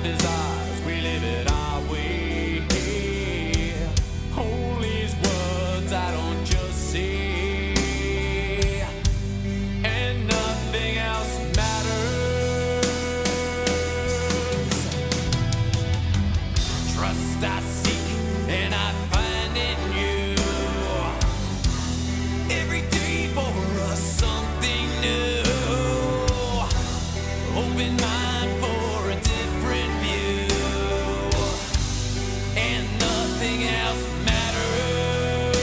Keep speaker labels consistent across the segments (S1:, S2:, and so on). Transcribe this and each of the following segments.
S1: life is ours, we live it our way. Only his words I don't just say, and nothing else matters. Trust I seek and I find in you. Every day for us something new. Open mind for a different view, and nothing else matters.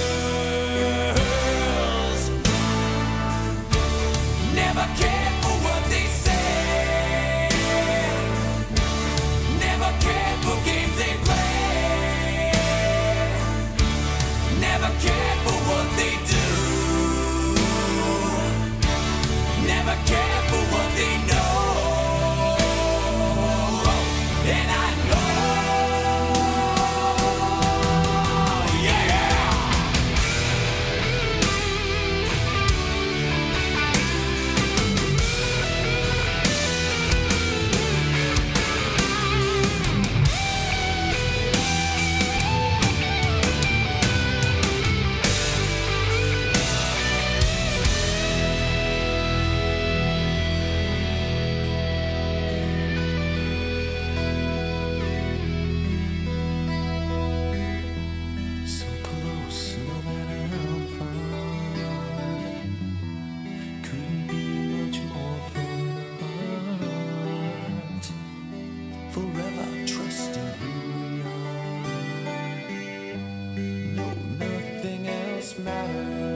S1: Never cared for what they say, never cared for games they play, never cared for what they do, never cared for what they know. And I know, yeah. So close, no matter how far. Couldn't be much more from the heart. Forever trusting who we are. No, nothing else matters.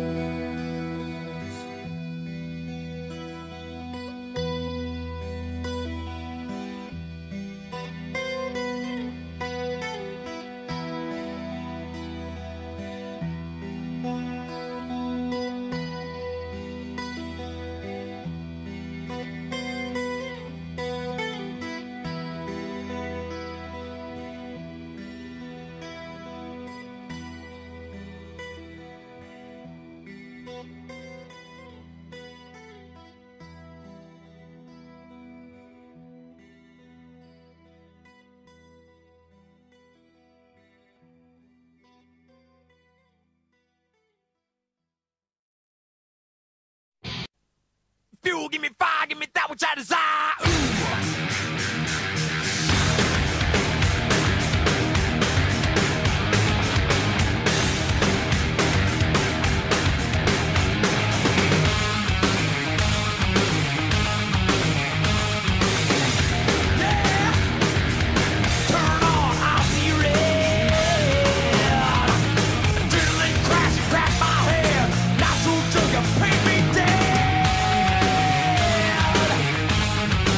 S1: Fuel, give me fire, give me that which I desire. Paint me dead.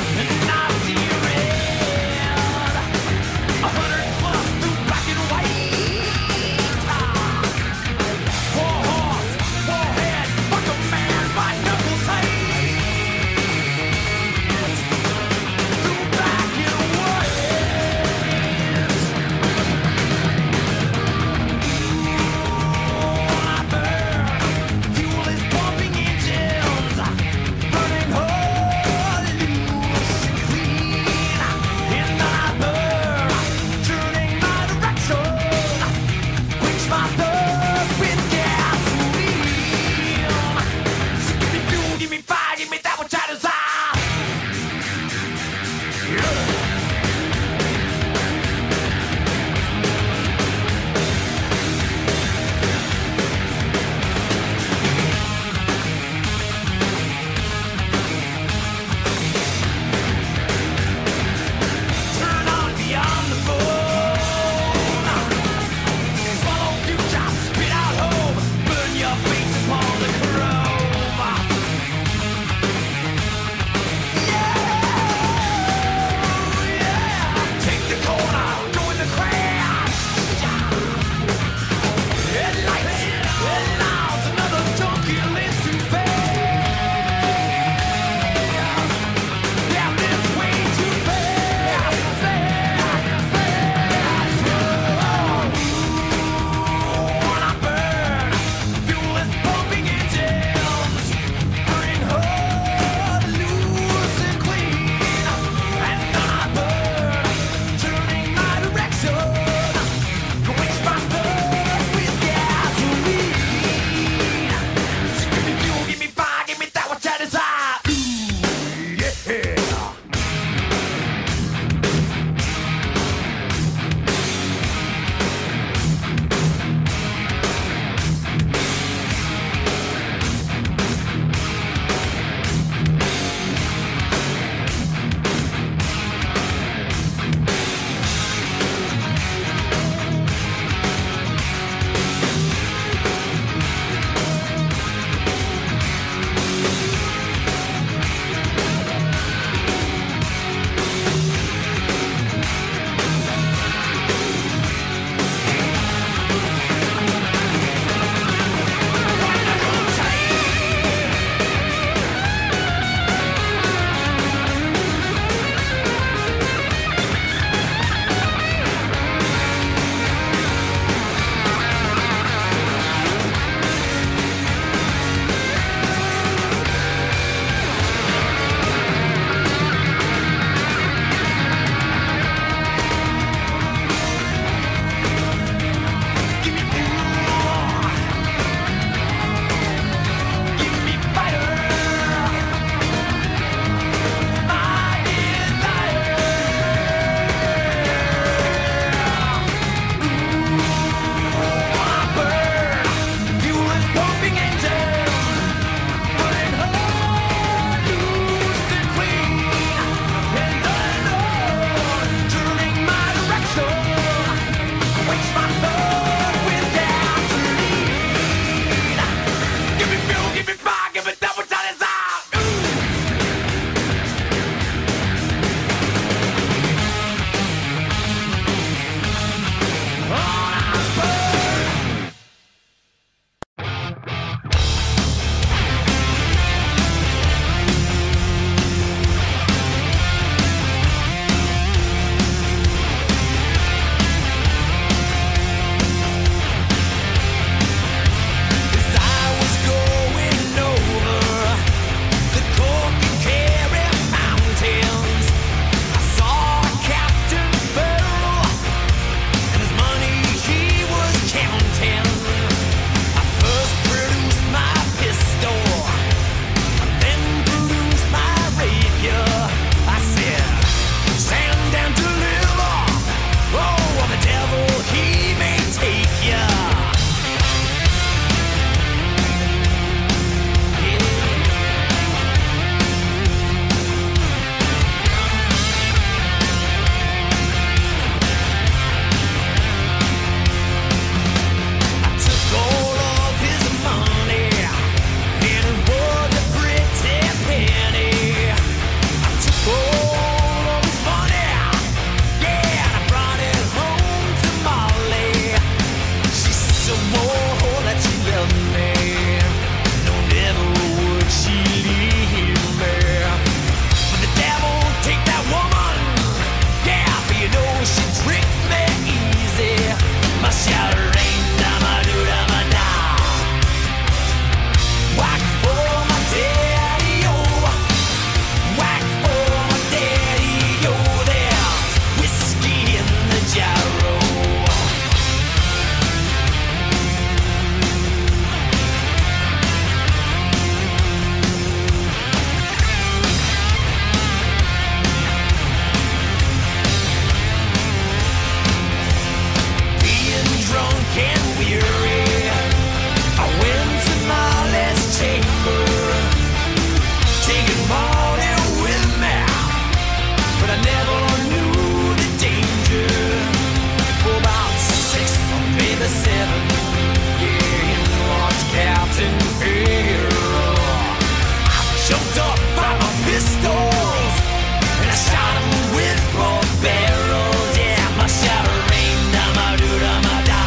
S1: I never knew the danger. For about 6 or maybe 7, yeah, in watch Captain Pharaoh. I jumped up by my pistols and I shot him with both barrels. Yeah, my shot rained down my doo-da-ma-da.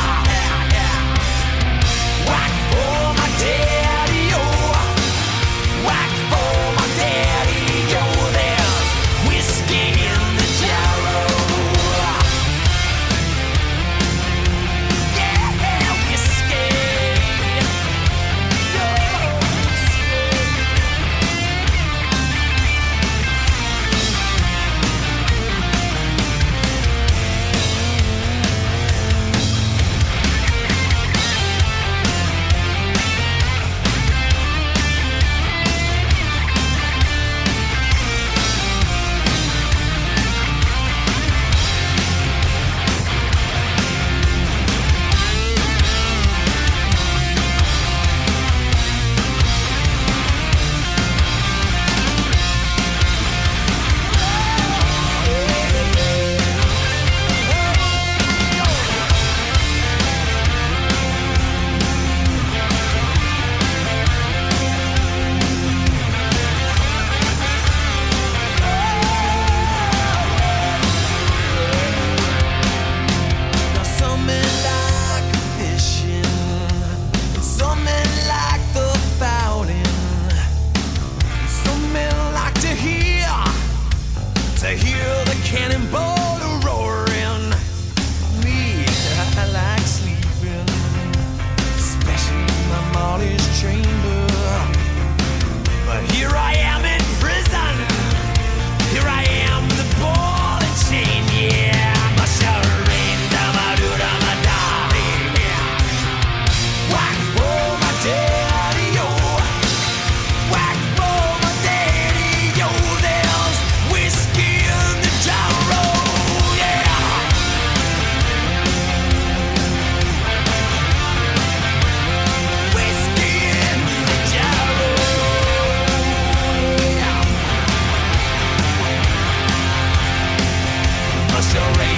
S1: Whack for my daddy-o, whack for my daddy-o. There's whiskey in the jarrow. Yeah, whiskey. Now some men like fishing, and some men like the fouling. Some men like to hear the cannonball roaring. Me, I like sleeping, especially in my Molly's chamber. But here I am in prison. Here I am, the ball and chain. Yeah, my shall rain down my doo-da-ma-da. Yeah. Whack for my daddy-o, whack for my daddy-o. There's whiskey in the jarrow. Yeah. Whiskey in the jarrow. Yeah. My shall rain